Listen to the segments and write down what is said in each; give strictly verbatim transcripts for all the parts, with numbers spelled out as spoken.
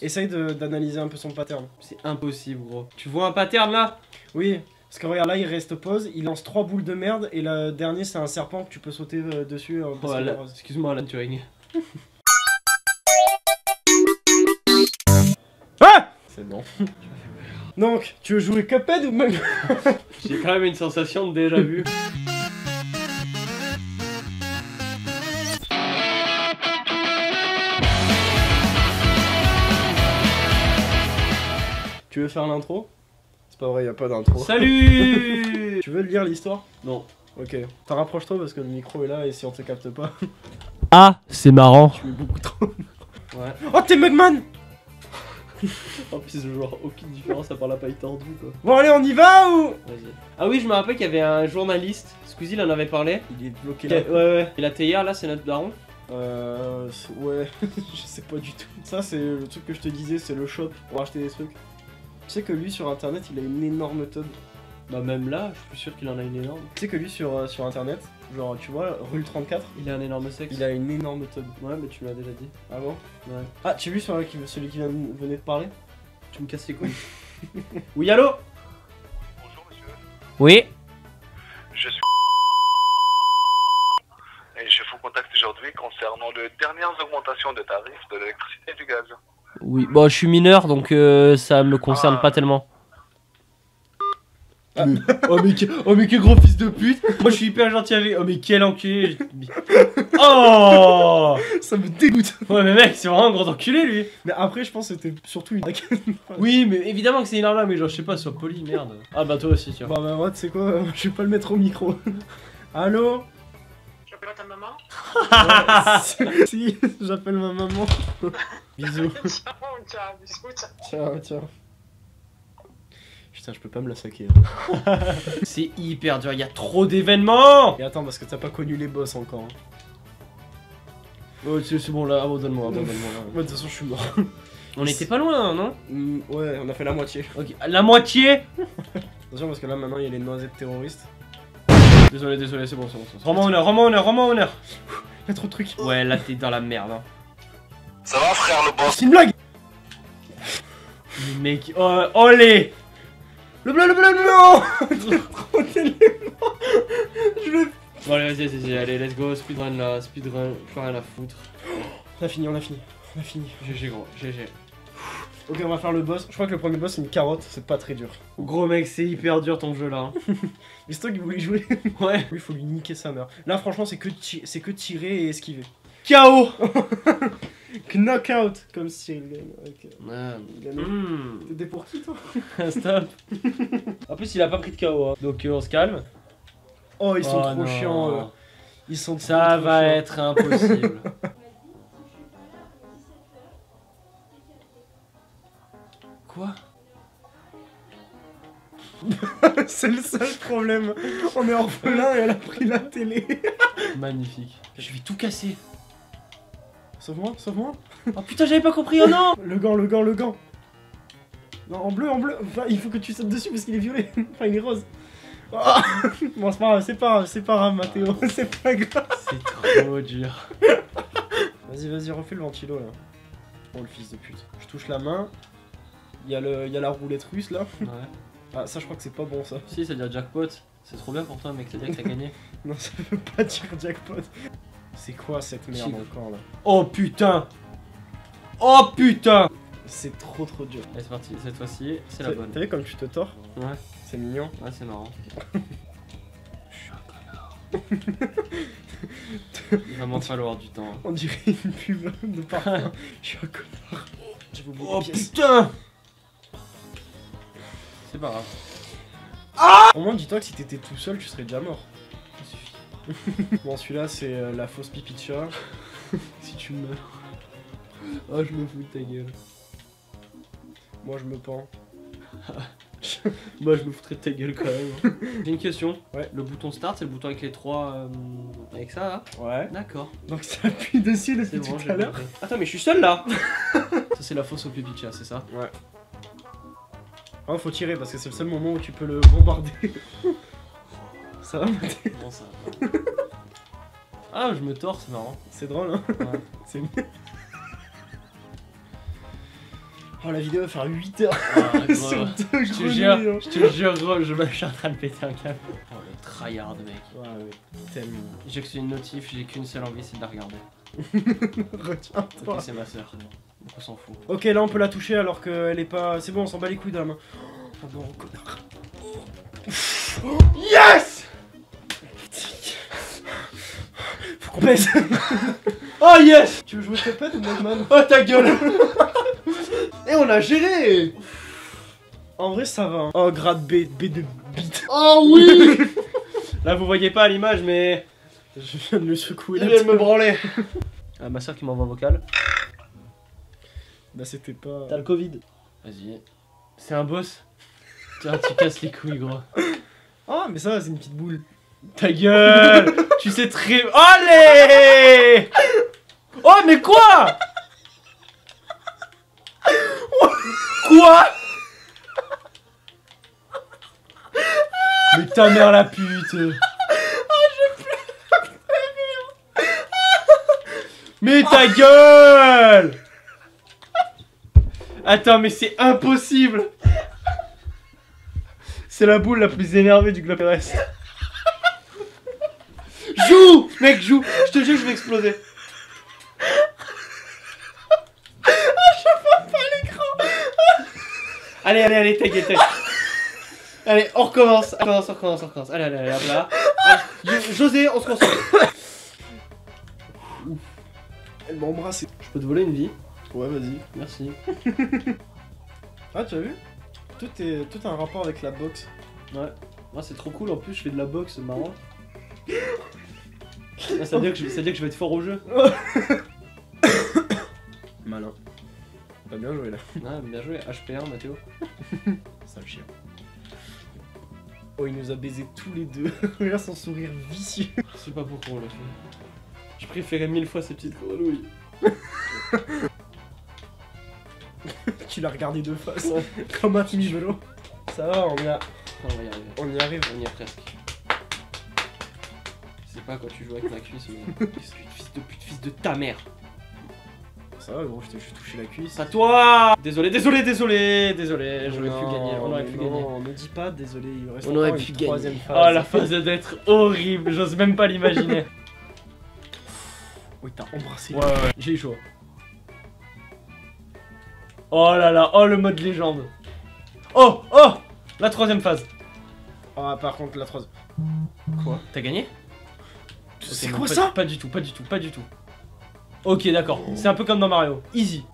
essaye d'analyser un peu son pattern. C'est impossible, gros. Tu vois un pattern là? Oui, parce que regarde là, il reste pause, il lance trois boules de merde et le dernier c'est un serpent que tu peux sauter euh, dessus. Euh, parce Voilà. que... Excuse-moi, Alan Turing. Ah! C'est bon. Donc, tu veux jouer Cuphead ou même... J'ai quand même une sensation de déjà vu. Tu veux faire l'intro? C'est pas vrai, y a pas d'intro. Salut. Tu veux lire l'histoire? Non. Ok. T'en rapproche-toi parce que le micro est là et si on te capte pas... Ah, c'est marrant. Tu mets beaucoup trop. Ouais. Oh, t'es Mugman! En plus, je vois aucune différence à part la paille tordue, quoi. Bon, allez, on y va ou... Vas-y. Ah oui, je me rappelle qu'il y avait un journaliste. Squeezie, il en avait parlé. Il est bloqué Ouais, là. ouais. Et la théière, là, c'est notre daron. Euh... Ouais, je sais pas du tout. Ça, c'est le truc que je te disais, c'est le shop pour acheter des trucs. Tu sais que lui, sur internet, il a une énorme tub. Bah même là, je suis plus sûr qu'il en a une énorme. Tu sais que lui, sur, euh, sur internet, genre, tu vois, rue trente-quatre, Il a un énorme sexe. il a une énorme tub. Ouais, mais tu me l'as déjà dit. Ah bon? Ouais. Ah, tu as vu sur le- celui qui vient de- venait de parler? Tu me casses les couilles. Oui, allô? Bonjour monsieur, Oui. je suis et je vous contacte aujourd'hui concernant les dernières augmentations de tarifs de l'électricité et du gaz. Oui, bon, je suis mineur, donc euh, ça me concerne Ah. pas tellement. Ah. Oh mais, que- oh mais quel gros fils de pute. Moi je suis hyper gentil avec. Oh mais quel enculé. Oh. Ça me dégoûte. Ouais mais mec, c'est vraiment un gros enculé lui. Mais après, je pense que c'était surtout une... Oui mais évidemment que c'est une arme mais genre je sais pas, sois poli, merde. Ah bah toi aussi tu vois. Bah, bah, moi, tu sais quoi, je vais pas le mettre au micro. Allô? J'appelle ta maman. Ouais, si, j'appelle ma maman. Bisous. Ciao, ciao, bisous, ciao. Ciao, ciao. Putain, je peux pas me la saquer. C'est hyper dur, il y a trop d'événements. Et attends, parce que t'as pas connu les boss encore. hein. Oh c'est c'est bon là, abandonne-moi, abandonne-moi. là. Moi, de toute façon, je suis mort. On était pas loin non? Mm, ouais, on a fait la moitié. Ok, la moitié. Attention, parce que là, maintenant, il y a les noisettes terroristes. Désolé, désolé, c'est bon, c'est bon. c'est bon. Rends-moi honneur, rends-moi honneur, rends-moi honneur. Il y a trop de trucs. Ouais, là t'es dans la merde. Hein. Ça va frère le boss? C'est une blague! Mais mec, oh, olé. Le bleu, le bleu, le bleu! Trop d'éléments! Je le. Bon allez, vas-y, vas-y, allez, let's go, speedrun là, speedrun, plus rien à foutre. On a fini, on a fini. On a fini. G G gros, G G. Ok, on va faire le boss. Je crois que le premier boss, c'est une carotte. C'est pas très dur. Gros mec, c'est hyper dur ton jeu là. hein. Mais c'est toi qui voulais jouer. Ouais. Oui, il faut lui niquer sa mère. Là, franchement, c'est que, ti- c'est que tirer et esquiver. K O. Knockout! Comme si il gagne. Ok. Ah, Il gagne. hmm. T'étais pour qui, toi? Stop. En plus, il a pas pris de K O, hein. Donc euh, on se calme. Oh, ils sont Oh, trop non. chiants. eux. Ils sont trop, Ça trop va chiants. être impossible. Quoi? C'est le seul problème. On est orphelin et elle a pris la télé. Magnifique. Je vais tout casser. Sauve-moi, sauve-moi. Oh putain, j'avais pas compris, oh non. Le gant, le gant, le gant. Non, en bleu, en bleu. Enfin, il faut que tu sautes dessus parce qu'il est violet. Enfin, il est rose. Ah bon, c'est pas grave, c'est pas grave, c'est pas grave, Mathéo. C'est pas grave. C'est trop dur. Vas-y, vas-y, refais le ventilo là. Oh, le fils de pute. Je touche la main. Il y a, le, il y a la roulette russe là. Ouais. Ah, ça, je crois que c'est pas bon ça. Si, ça veut dire jackpot. C'est trop bien pour toi, mec, ça veut dire que t'as gagné. Non, ça veut pas dire jackpot. C'est quoi cette merde Chill. encore là? Oh putain. Oh putain. C'est trop trop dur. Allez, c'est parti, cette fois-ci, c'est la T'as bonne. t'as vu comme tu te tords? Ouais, C'est mignon. ouais, c'est marrant. Je suis un connard. Il va m'en falloir du temps. On dirait une pub de parfum. Je suis un connard. Je vous Oh putain. C'est pas grave. Au moins, dis-toi que si t'étais tout seul, tu serais déjà mort. Bon, celui-là, c'est euh, la fausse pipi de chat. Si tu meurs. Oh, je me fous de ta gueule. Moi, je me pends. Moi, je me foutrais de ta gueule quand même. J'ai une question. Ouais. Le bouton start, c'est le bouton avec les trois. euh, avec ça là. Ouais. D'accord. Donc, ça appuie dessus C'est depuis bon, tout j'ai à l'heure. compris. Attends, mais je suis seul là. Ça, c'est la fausse au pipi de chat, c'est ça? Ouais. Oh, faut tirer parce que c'est le seul moment où tu peux le bombarder. Ça va, Mathieu? Bon, ça va. Ah, je me tords, c'est marrant. C'est drôle, hein? Ouais. C'est Oh, la vidéo va faire huit heures Ah, gros. sur deux Je te grenouilles, jure, hein. je te jure, gros, je me je suis en train de péter un câble. Oh, le tryhard, mec. Ouais, ouais, tellement. J'ai que c'est une notif, j'ai qu'une seule envie, c'est de la regarder. Retiens-toi. Ok, c'est ma soeur. On s'en fout. Ok, là on peut la toucher alors qu'elle est pas. C'est bon, on s'en bat les couilles de la main. Oh non, connard. Yes! Faut qu'on baisse. Oh yes! Tu veux jouer Cuphead ou Mugman? Oh ta gueule! Et on a géré! En vrai, ça va. Hein. Oh, grade B, B de bite. Oh oui! Là vous voyez pas à l'image, mais. Je viens de le secouer Il là. vient de me branler. Ah, ma soeur qui m'envoie un vocal. Bah, c'était pas. T'as le Covid. Vas-y. C'est un boss. Tiens, tu casses les couilles, gros. Ah, mais ça, c'est une petite boule. Ta gueule! Tu sais très. Allez! Oh, mais quoi? Quoi? Mais ta mère la pute! Mais ta gueule! Attends, mais c'est impossible! C'est la boule la plus énervée du globe terrestre. Joue! Mec, joue! Je te jure, je vais exploser. Je vois pas l'écran! Allez, allez, allez, t'inquiète, t'inquiète. Allez, on recommence. On recommence, on recommence, on recommence. Allez, allez, allez, hop là. Allez, José, on se concentre. Elle m'a embrassé. Je peux te voler une vie? Ouais, vas-y. Merci. Ah, tu as vu? Tout, est... Tout a un rapport avec la boxe. Ouais. Moi, c'est trop cool. En plus, je fais de la boxe, c'est marrant. Ah, ça veut dire que je, ça veut dire que je vais être fort au jeu. Malin. T'as bien joué là. Ah, bien joué, H P un, Mathéo. Sale chien. Oh, il nous a baisé tous les deux. Regarde son sourire vicieux. Je sais pas pourquoi on l'a fait. Je préférais mille fois ces petites grenouilles. Tu l'as regardé de face, hein. Comme un film. Ça va, on y, a... On va y arriver. on y arrive. On y est presque. Je sais pas quand tu joues avec ma cuisse, mais. Fils de pute, fils de ta mère. Ça va, gros, je t'ai juste touché la cuisse. À toi! Désolé, désolé, désolé, désolé, j'aurais pu Non, gagner, on aurait mais pu non, gagner. Ne dis pas désolé, il reste On encore aurait une pu gagner. troisième phase. Oh, la phase d'être horrible, j'ose même pas l'imaginer. Oui, t'as embrassé. Ouais, ouais, j'ai eu chaud. Oh là là, oh le mode légende. Oh, oh! La troisième phase. Ah, par contre, la troisième. Quoi? T'as gagné? C'est Ok, quoi non, ça? pas, pas du tout, pas du tout, pas du tout. Ok, d'accord, c'est un peu comme dans Mario. Easy.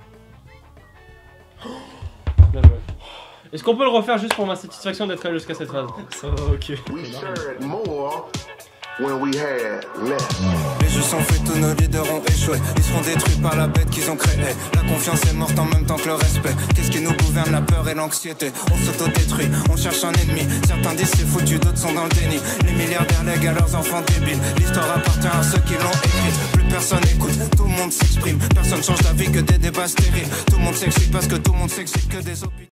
Bien joué. Est-ce qu'on peut le refaire juste pour ma satisfaction d'être allé jusqu'à cette phase? Ça va, ok. We shared more when we had less. Les jeux sont faits, tous nos leaders ont échoué. Ils seront détruits par la bête qu'ils ont créée. La confiance est morte en même temps que le respect. Qu'est-ce qui nous gouverne, la peur et l'anxiété? On s'auto-détruit, on cherche un ennemi. Certains disent c'est foutu, d'autres sont dans le déni. Les milliardaires lèguent à leurs enfants débiles. L'histoire appartient à ceux qui l'ont écrite. Plus personne écoute, tout le monde s'exprime. Personne change d'avis que des débats stériles. Tout le monde s'excite parce que tout le monde s'excite que des opinions.